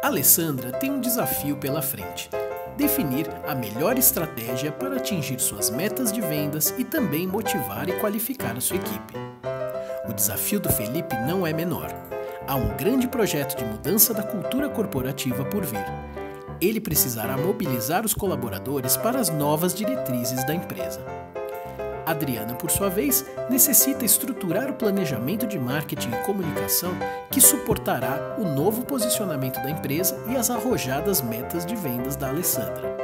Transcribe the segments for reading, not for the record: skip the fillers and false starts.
Alessandra tem um desafio pela frente: definir a melhor estratégia para atingir suas metas de vendas e também motivar e qualificar a sua equipe. O desafio do Felipe não é menor. Há um grande projeto de mudança da cultura corporativa por vir. Ele precisará mobilizar os colaboradores para as novas diretrizes da empresa. Adriana, por sua vez, necessita estruturar o planejamento de marketing e comunicação que suportará o novo posicionamento da empresa e as arrojadas metas de vendas da Alessandra.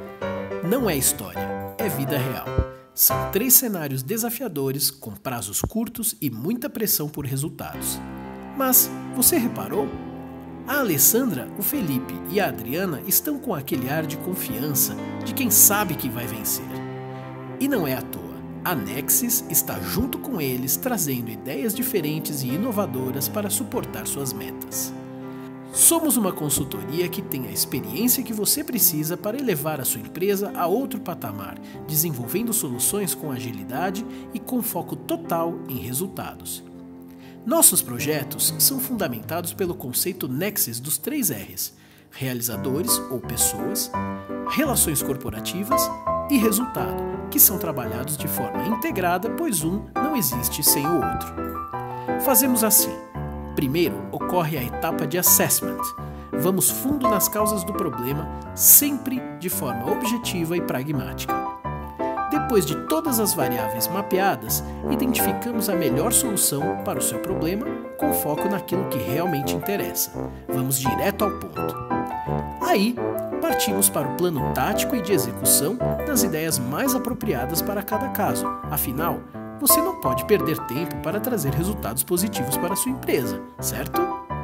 Não é história, é vida real. São 3 cenários desafiadores com prazos curtos e muita pressão por resultados. Mas você reparou? A Alessandra, o Felipe e a Adriana estão com aquele ar de confiança de quem sabe que vai vencer. E não é à toa. A Nexis está junto com eles, trazendo ideias diferentes e inovadoras para suportar suas metas. Somos uma consultoria que tem a experiência que você precisa para elevar a sua empresa a outro patamar, desenvolvendo soluções com agilidade e com foco total em resultados. Nossos projetos são fundamentados pelo conceito Nexis dos 3 R's: realizadores ou pessoas, relações corporativas e resultado, que são trabalhados de forma integrada, pois um não existe sem o outro. Fazemos assim. Primeiro ocorre a etapa de assessment. Vamos fundo nas causas do problema, sempre de forma objetiva e pragmática. Depois de todas as variáveis mapeadas, identificamos a melhor solução para o seu problema, com foco naquilo que realmente interessa. Vamos direto ao ponto. Aí, partimos para o plano tático e de execução das ideias mais apropriadas para cada caso. Afinal, você não pode perder tempo para trazer resultados positivos para a sua empresa, certo?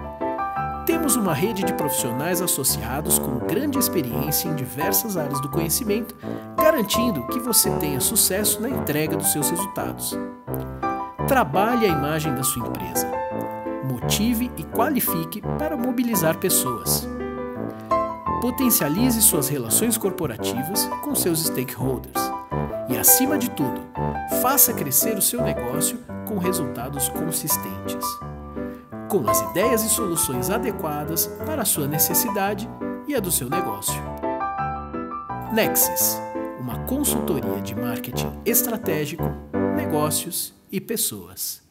Temos uma rede de profissionais associados com grande experiência em diversas áreas do conhecimento, garantindo que você tenha sucesso na entrega dos seus resultados. Trabalhe a imagem da sua empresa. Motive e qualifique para mobilizar pessoas. Potencialize suas relações corporativas com seus stakeholders. E, acima de tudo, faça crescer o seu negócio com resultados consistentes, com as ideias e soluções adequadas para a sua necessidade e a do seu negócio. Nexis, uma consultoria de marketing estratégico, negócios e pessoas.